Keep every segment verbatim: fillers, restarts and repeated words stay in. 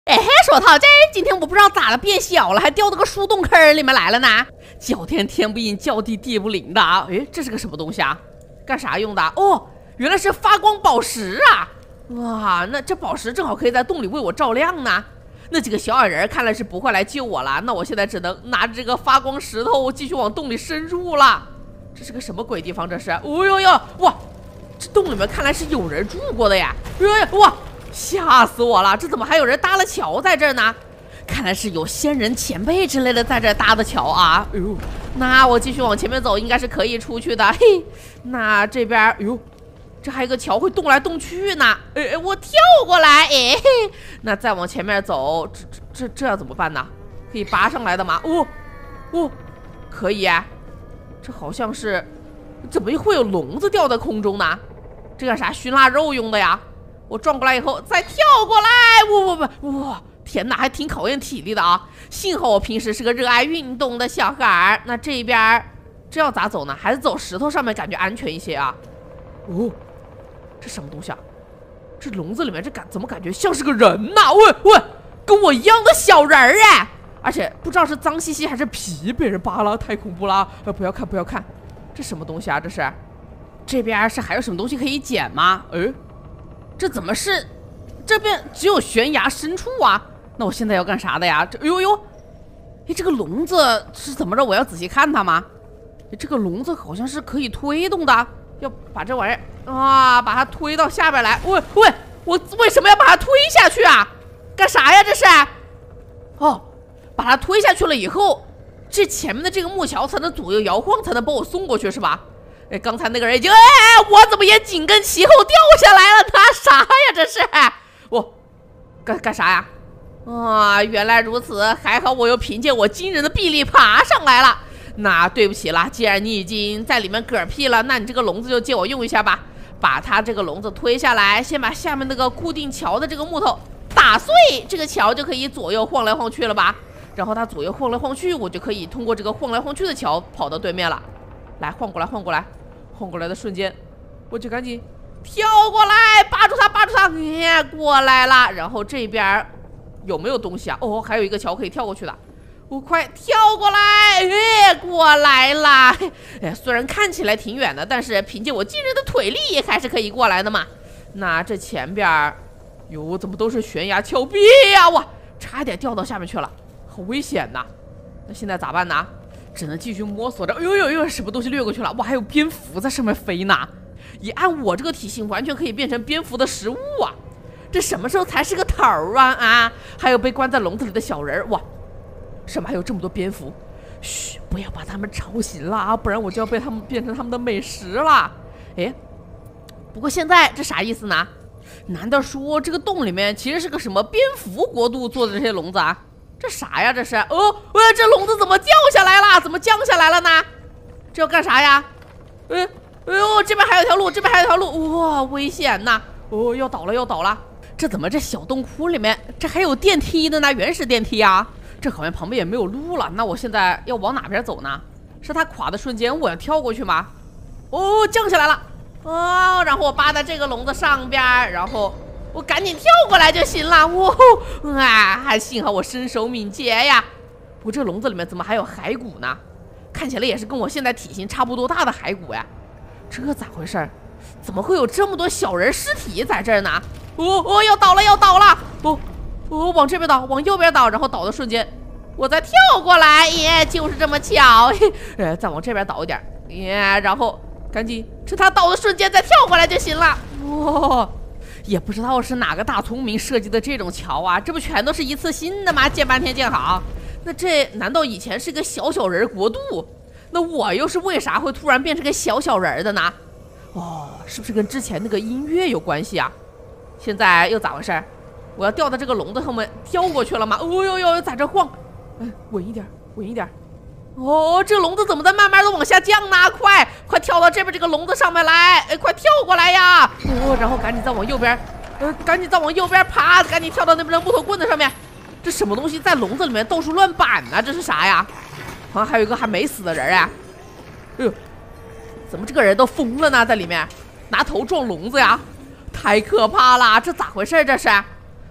哎嘿，手套，这今天我不知道咋了变小了，还掉到个树洞坑里面来了呢。叫天天不应，叫地地不灵的啊！哎，这是个什么东西啊？干啥用的？哦，原来是发光宝石啊！哇，那这宝石正好可以在洞里为我照亮呢。那几个小矮人看来是不会来救我了，那我现在只能拿着这个发光石头继续往洞里深入了。这是个什么鬼地方？这是？哦呦呦，哇！这洞里面看来是有人住过的呀！哎呦哇！吓死我了！这怎么还有人搭了桥在这儿呢？看来是有仙人前辈之类的在这儿搭的桥啊！哎呦，那我继续往前面走，应该是可以出去的。嘿，那这边，哎呦，这还有个桥会动来动去呢。哎哎，我跳过来，哎嘿，那再往前面走，这这这这要怎么办呢？可以扒上来的吗？哦哦，可以啊。这好像是，怎么会有笼子掉在空中呢？这干啥？熏腊肉用的呀？我转过来以后再跳过来，哇哇哇哇！天哪，还挺考验体力的啊！幸好我平时是个热爱运动的小孩儿。那这边这要咋走呢？还是走石头上面感觉安全一些啊？哦，这什么东西啊？这笼子里面这感怎么感觉像是个人呐？喂喂，跟我一样的小人儿哎！而且不知道是脏兮兮还是皮被人扒了，太恐怖了！呃，不要看不要看，这什么东西啊？这是？这边是还有什么东西可以捡吗？哎，这怎么是？这边只有悬崖深处啊！那我现在要干啥的呀？这哎呦呦，哎，这个笼子是怎么着？我要仔细看它吗？哎，这个笼子好像是可以推动的，要把这玩意儿啊，把它推到下边来。喂喂，我为什么要把它推下去啊？干啥呀？这是？哦，把它推下去了以后，这前面的这个木桥才能左右摇晃，才能把我送过去，是吧？哎，刚才那个人已经，哎，我怎么也紧跟其后掉下来了？他啥呀？这是？我干干啥呀？啊，原来如此，还好我又凭借我惊人的臂力爬上来了。那对不起了，既然你已经在里面嗝屁了，那你这个笼子就借我用一下吧。把它这个笼子推下来，先把下面那个固定桥的这个木头打碎，这个桥就可以左右晃来晃去了吧？然后它左右晃来晃去，我就可以通过这个晃来晃去的桥跑到对面了。来，晃过来，晃过来，晃过来的瞬间，我就赶紧跳过来，扒住它，扒住它，哎，过来了。然后这边有没有东西啊？哦，还有一个桥可以跳过去的，我快跳过来，哎，过来啦！哎，虽然看起来挺远的，但是凭借我惊人的腿力还是可以过来的嘛。那这前边，哟，怎么都是悬崖峭壁呀？哇，差一点掉到下面去了，好危险呐！那现在咋办呢？只能继续摸索着。哎呦呦呦，什么东西掠过去了？哇，还有蝙蝠在上面飞呢！一按我这个体型，完全可以变成蝙蝠的食物啊！这什么时候才是个头啊啊！还有被关在笼子里的小人，哇，上面还有这么多蝙蝠！嘘，不要把他们吵醒了啊，不然我就要被他们变成他们的美食了。哎，不过现在这啥意思呢？难道说这个洞里面其实是个什么蝙蝠国度做的这些笼子啊？这啥呀？这是？哦，喂，这笼子怎么掉下来了？怎么降下来了呢？这要干啥呀？哎，哎呦，这边还有条路，这边还有条路，哇，危险呐！哦，要倒了，要倒了！这怎么这小洞窟里面这还有电梯的呢？原始电梯啊！这好像旁边也没有路了。那我现在要往哪边走呢？是它垮的瞬间我要跳过去吗？哦，降下来了！哦，然后我扒在这个笼子上边，然后我赶紧跳过来就行了。哇，啊，还幸好我身手敏捷呀！不过这笼子里面怎么还有骸骨呢？看起来也是跟我现在体型差不多大的骸骨呀。这咋回事？怎么会有这么多小人尸体在这儿呢？哦哦，要倒了，要倒了！哦哦，往这边倒，往右边倒，然后倒的瞬间，我再跳过来，耶，就是这么巧。呃，再往这边倒一点，耶，然后赶紧趁它倒的瞬间再跳过来就行了。哇、哦，也不知道是哪个大聪明设计的这种桥啊，这不全都是一次性的吗？建半天建好，那这难道以前是个小小人国度？那我又是为啥会突然变成个小小人的呢？哦，是不是跟之前那个音乐有关系啊？现在又咋回事？我要掉到这个笼子后面跳过去了吗？哦呦呦，在这晃，哎，稳一点，稳一点。哦，这笼子怎么在慢慢的往下降呢？快快跳到这边这个笼子上面来，哎，快跳过来呀！哦，然后赶紧再往右边，呃，赶紧再往右边爬，赶紧跳到那边的木头棍子上面。这什么东西在笼子里面到处乱摆呢？这是啥呀？好像还有一个还没死的人啊！哎呦，怎么这个人都疯了呢？在里面拿头撞笼子呀，太可怕了！这咋回事？这是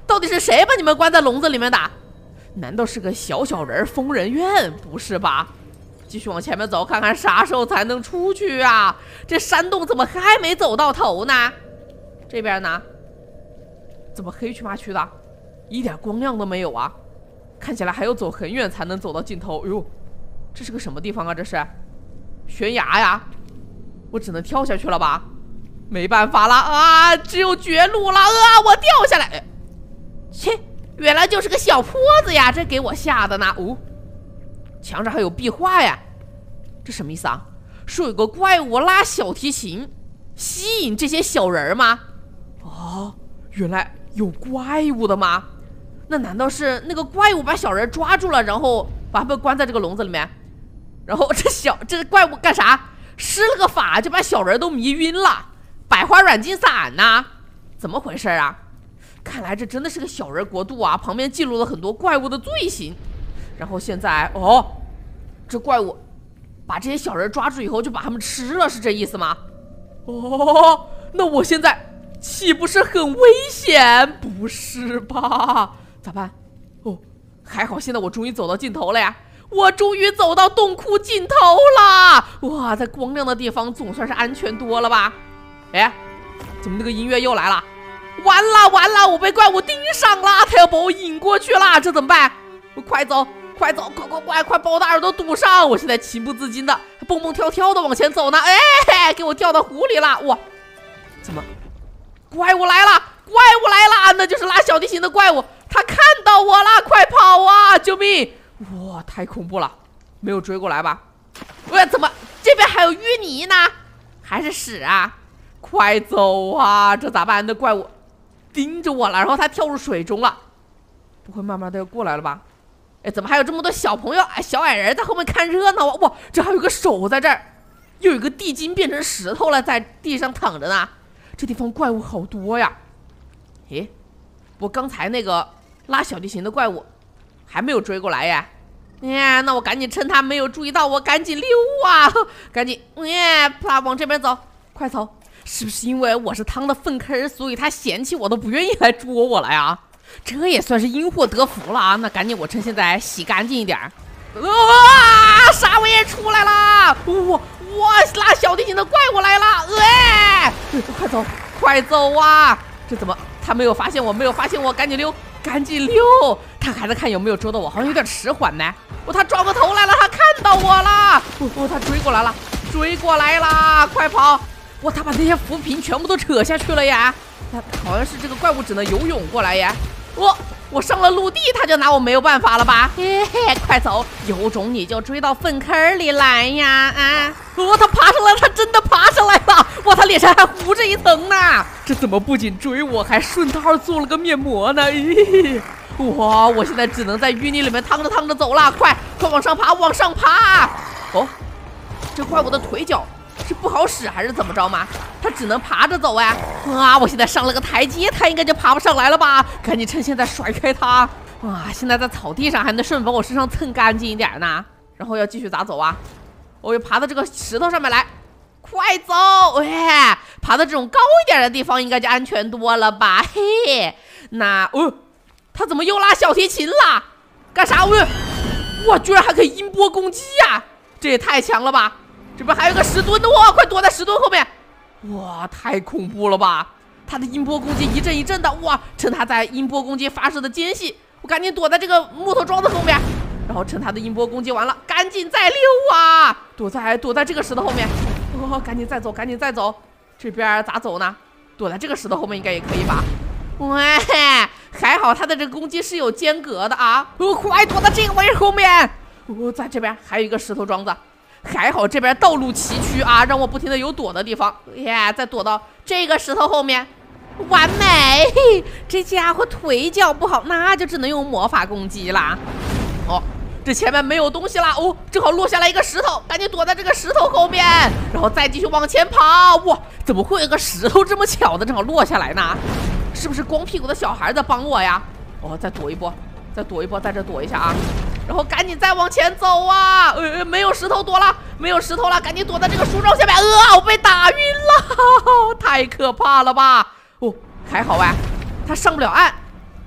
到底是谁把你们关在笼子里面的？难道是个小小人疯人院？不是吧？继续往前面走，看看啥时候才能出去啊？这山洞怎么还没走到头呢？这边呢？怎么黑黢麻黢的，一点光亮都没有啊？看起来还要走很远才能走到尽头。哎呦，这是个什么地方啊？这是悬崖呀！我只能跳下去了吧？没办法了啊，只有绝路了啊！我掉下来，切，原来就是个小坡子呀！这给我吓的呢。哦，墙上还有壁画呀，这什么意思啊？说有个怪物拉小提琴，吸引这些小人吗？哦，原来有怪物的吗？那难道是那个怪物把小人抓住了，然后把他们关在这个笼子里面？然后这小这怪物干啥？施了个法就把小人都迷晕了，百花软禁散呐？怎么回事啊？看来这真的是个小人国度啊！旁边记录了很多怪物的罪行，然后现在哦，这怪物把这些小人抓住以后就把他们吃了，是这意思吗？哦，那我现在岂不是很危险？不是吧？咋办？哦，还好现在我终于走到尽头了呀！我终于走到洞窟尽头了！哇，在光亮的地方总算是安全多了吧？哎，怎么那个音乐又来了？完了完了，我被怪物盯上了，他要把我引过去了，这怎么办？我快走快走，快快快快把我的耳朵堵上！我现在情不自禁的蹦蹦跳跳的往前走呢，哎，给我掉到湖里了！哇，怎么？怪物来了！怪物来了！那就是拉小提琴的怪物，他看到我了，快跑啊！救命！哇，太恐怖了，没有追过来吧？喂，怎么这边还有淤泥呢？还是屎啊？快走啊！这咋办？那怪物盯着我了，然后他跳入水中了，不会慢慢的要过来了吧？哎，怎么还有这么多小朋友、哎小矮人在后面看热闹啊？哇，这还有个手在这儿，又有一个地精变成石头了，在地上躺着呢。这地方怪物好多呀！诶，我刚才那个拉小提琴的怪物还没有追过来呀？哎，那我赶紧趁他没有注意到我，赶紧溜啊！赶紧，哎，他往这边走，快走！是不是因为我是趟的粪坑，所以他嫌弃我都不愿意来捉我了呀？这也算是因祸得福了啊！那赶紧我趁现在洗干净一点。啊！沙威也出来了！哇哇！拉小提琴的怪物来了！哎，快走，快走啊！这怎么？他没有发现我，没有发现我，赶紧溜，赶紧溜！他还在看有没有捉到我，好像有点迟缓呢。哦，他转过头来了，他看到我了！哦哦，他追过来了，追过来了！快跑！哇，他把那些浮萍全部都扯下去了呀！他好像是这个怪物只能游泳过来呀！我我上了陆地，他就拿我没有办法了吧？嘿嘿，快走！有种你就追到粪坑里来呀！啊！哦，他爬上来，他真的爬上来了！哇，他脸上还糊着一层呢！这怎么不仅追我，还顺道做了个面膜呢？咦！哇，我现在只能在淤泥里面趟着趟着走了，快快往上爬，往上爬！哦，这怪物的腿脚是不好使还是怎么着吗？他只能爬着走呀！啊，我现在上了个台阶，他应该就爬不上来了吧？赶紧趁现在甩开他！哇，现在在草地上还能顺把我身上蹭干净一点呢。然后要继续咋走啊？我又爬到这个石头上面来，快走！哎，爬到这种高一点的地方应该就安全多了吧？嘿，那哦，他怎么又拉小提琴了？干啥？我哇，居然还可以音波攻击呀！这也太强了吧！这边还有个石墩的，哇，快躲在石墩后面！哇，太恐怖了吧！他的音波攻击一阵一阵的，哇！趁他在音波攻击发射的间隙，我赶紧躲在这个木头桩子后面，然后趁他的音波攻击完了，赶紧再溜啊！躲在躲在这个石头后面，哦，赶紧再走，赶紧再走！这边咋走呢？躲在这个石头后面应该也可以吧？喂，还好他的这个攻击是有间隔的啊！哦，快躲在这个位后面！哦，在这边还有一个石头桩子。还好这边道路崎岖啊，让我不停的有躲的地方。耶，再躲到这个石头后面，完美！这家伙腿脚不好，那就只能用魔法攻击啦。哦，这前面没有东西啦。哦，正好落下来一个石头，赶紧躲在这个石头后面，然后再继续往前跑。哇，怎么会有个石头这么巧的正好落下来呢？是不是光屁股的小孩在帮我呀？哦，再躲一波，再躲一波，在这躲一下啊。然后赶紧再往前走啊！呃，没有石头躲了，没有石头了，赶紧躲在这个树桩下面。呃，我被打晕了，太可怕了吧！哦，还好哎，他上不了岸。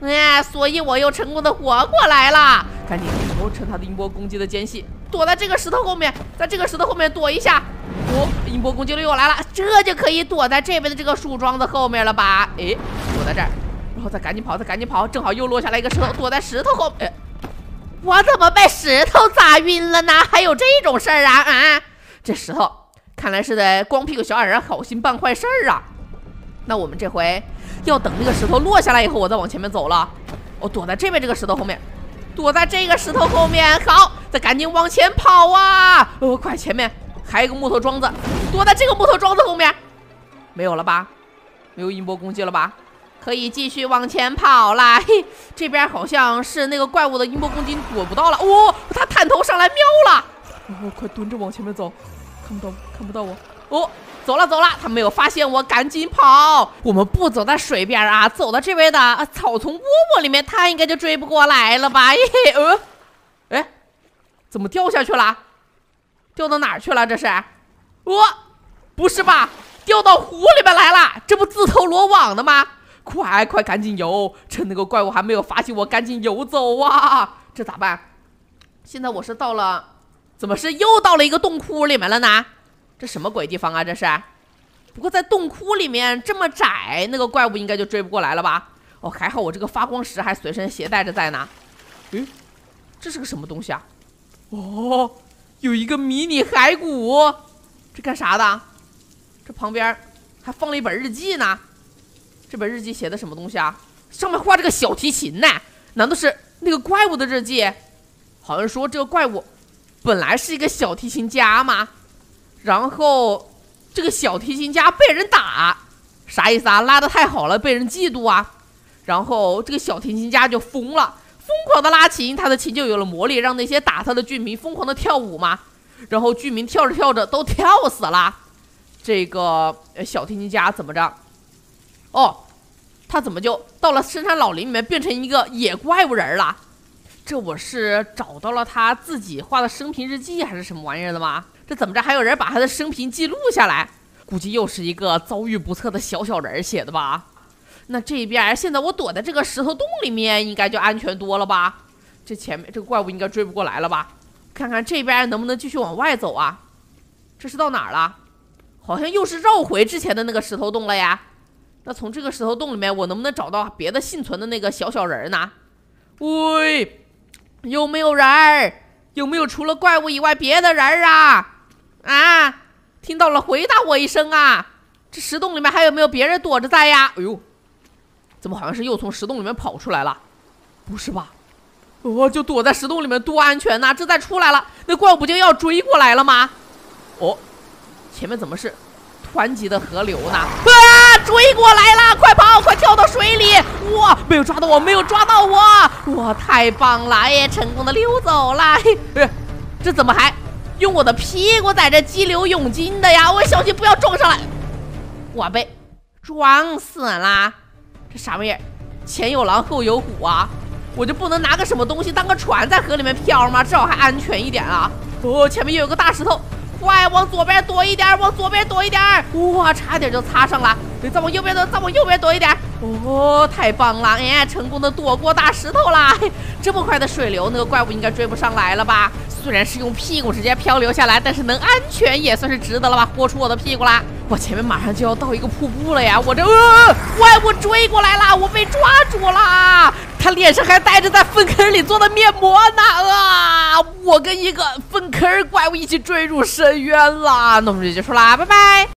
哎，所以我又成功的活过来了。赶紧低头趁他的音波攻击的间隙，躲在这个石头后面，在这个石头后面躲一下。哦，音波攻击力又来了，这就可以躲在这边的这个树桩子后面了吧？哎，躲在这儿，然后再赶紧跑，再赶紧跑，正好又落下来一个石头，躲在石头后面。哎，我怎么被石头砸晕了呢？还有这种事儿啊？啊，这石头看来是在光屁股小矮人好心办坏事儿啊。那我们这回要等那个石头落下来以后，我再往前面走了。我躲在这边这个石头后面，躲在这个石头后面，好，再赶紧往前跑啊！哦，快，前面还有一个木头桩子，躲在这个木头桩子后面，没有了吧？没有音波攻击了吧？可以继续往前跑啦。嘿，这边好像是那个怪物的音波攻击躲不到了。哦，他探头上来瞄了。哦，快蹲着往前面走，看不到，看不到我。哦，走了走了，他没有发现我，赶紧跑。我们不走在水边啊，走到这边的、啊、草丛窝窝里面，他应该就追不过来了吧？嘿嘿，呃，哎，怎么掉下去了？掉到哪儿去了？这是？哦，不是吧？掉到湖里面来了，这不自投罗网的吗？快快赶紧游，趁那个怪物还没有发现我，赶紧游走啊！这咋办？现在我是到了，怎么是又到了一个洞窟里面了呢？这什么鬼地方啊？这是？不过在洞窟里面这么窄，那个怪物应该就追不过来了吧？哦，还好我这个发光石还随身携带着在呢。诶，这是个什么东西啊？哦，有一个迷你骸骨，这干啥的？这旁边还放了一本日记呢。这本日记写的什么东西啊？上面画着个小提琴呢，难道是那个怪物的日记？好像说这个怪物本来是一个小提琴家嘛，然后这个小提琴家被人打，啥意思啊？拉得太好了，被人嫉妒啊。然后这个小提琴家就疯了，疯狂的拉琴，他的琴就有了魔力，让那些打他的居民疯狂的跳舞嘛。然后居民跳着跳着都跳死了。这个小提琴家怎么着？哦，他怎么就到了深山老林里面变成一个野怪物人了？这我是找到了他自己画的生平日记还是什么玩意儿的吗？这怎么着还有人把他的生平记录下来？估计又是一个遭遇不测的小小人写的吧？那这边现在我躲在这个石头洞里面，应该就安全多了吧？这前面这个怪物应该追不过来了吧？看看这边能不能继续往外走啊？这是到哪儿了？好像又是绕回之前的那个石头洞了呀。那从这个石头洞里面，我能不能找到别的幸存的那个小小人呢？喂，有没有人儿？有没有除了怪物以外别的人儿啊？啊，听到了，回答我一声啊！这石洞里面还有没有别人躲着在呀？哎呦，怎么好像是又从石洞里面跑出来了？不是吧？哦，就躲在石洞里面多安全呐、啊！这再出来了，那怪物不就要追过来了吗？哦，前面怎么是湍急的河流呢？啊！追过来了，快跑，快跳到水里！哇，没有抓到我，没有抓到我！哇，太棒了，哎，成功的溜走了。嘿，这怎么还用我的屁股在这激流勇进的呀？我小心不要撞上来！我被撞死了！这啥玩意儿？前有狼后有虎啊！我就不能拿个什么东西当个船在河里面漂吗？至少还安全一点啊！哦，前面又有个大石头。快往左边躲一点，往左边躲一点！哇，差点就擦上了。对，再往右边躲，再往右边躲一点。哦，太棒了！哎，成功的躲过大石头啦！这么快的水流，那个怪物应该追不上来了吧？虽然是用屁股直接漂流下来，但是能安全也算是值得了吧？豁出我的屁股啦！我前面马上就要到一个瀑布了呀！我这呃，怪物追过来了，我被抓住啦！他脸上还带着在粪坑里做的面膜呢！啊，我跟一个粪坑怪物一起坠入深渊了。那我们就结束啦，拜拜。